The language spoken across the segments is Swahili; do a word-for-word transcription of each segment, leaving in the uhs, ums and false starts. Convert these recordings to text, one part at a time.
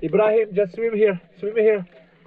Ibrahim, just swim here. Swim here.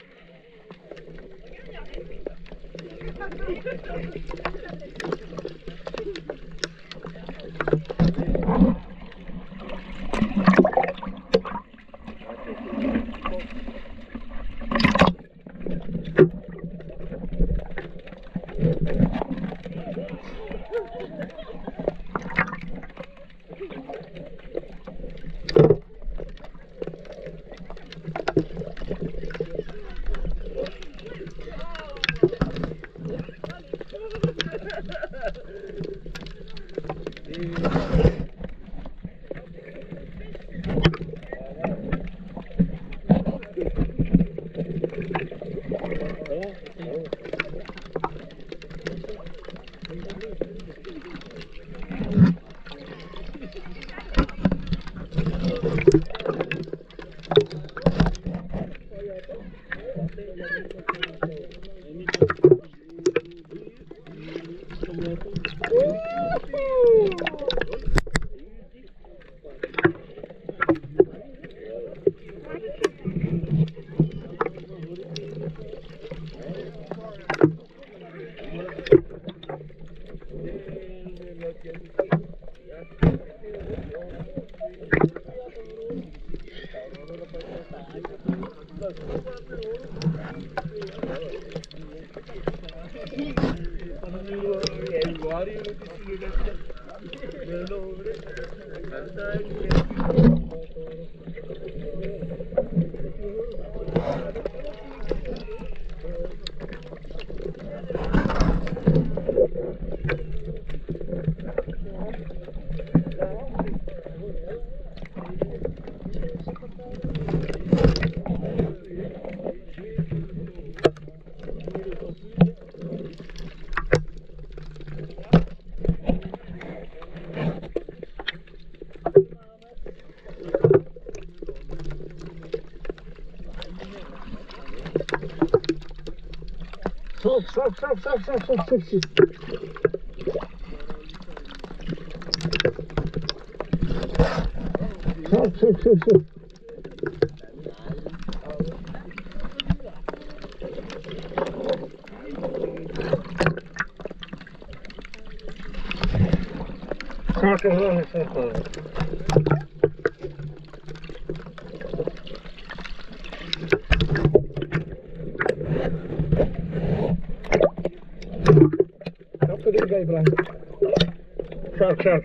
Sok, sok, sok, sok, sok, sok, sok, sok. Sok, sok, sok, sok. Sok, sok, sok, sok. Ibrahim. Shark, shark.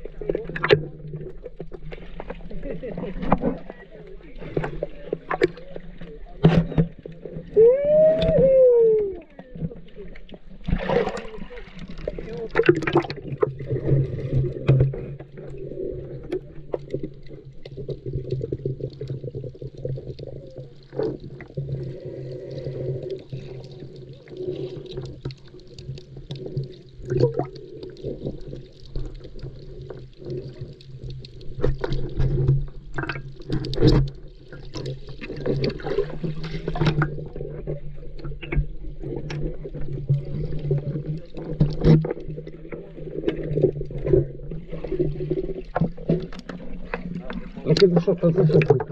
Look at the shot, look at the shot.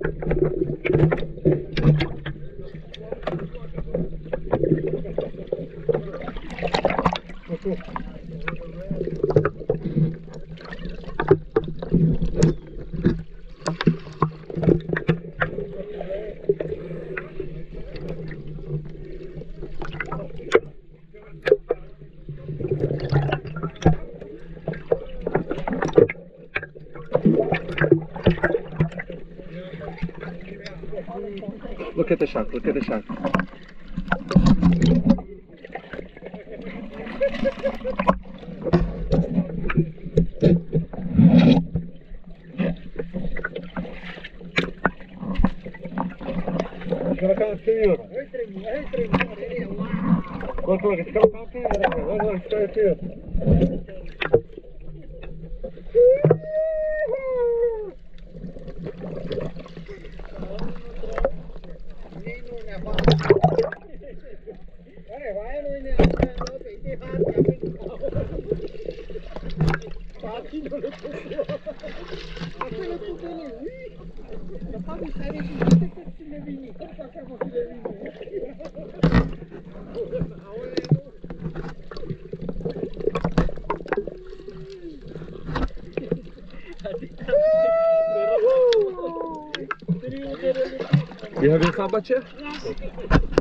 Look at the shark, look at the shark. Caraca, seviyorum. Bak bak, caraca, seviyorum. Bak bak, seviyorum. Wir haben jetzt aber Chef. Yes.